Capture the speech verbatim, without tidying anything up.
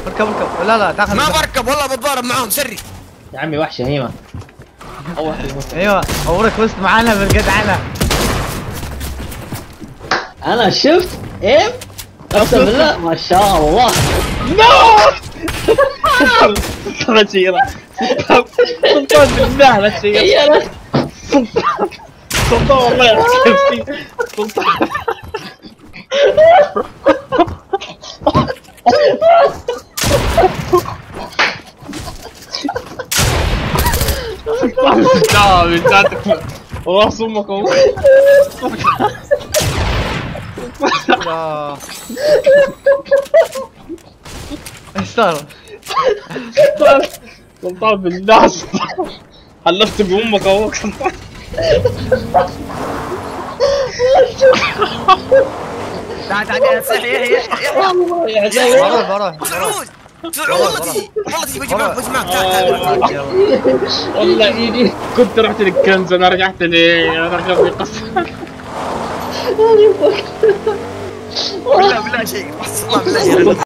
اركب اركب. لا لا داخل. ما بركب والله بتضارب معاهم سري. يا عمي وحش هيمه. اول واحد يموت. ايوه عمرك فزت معانا بالجدعنة. انا شفت ايم اقسم بالله ما شاء الله. لا تشيره سلطان بالله لا تشيره يا رجل سلطان والله يحكي فيك سلطان. لا من جاتك راس امك والله. لا ايش صار؟ سلطان بالله حلفت بامك اهو سلطان. تعال تعال يا صحي يحيى يحيى ورا ورا سعود سعود والله تجي والله تجي بجي معك بجي معك تعال تعال. والله ايدي كنت رحت للكنز انا رجعت لي رقبني قصر. بالله بالله شيء بالله بالله شيء.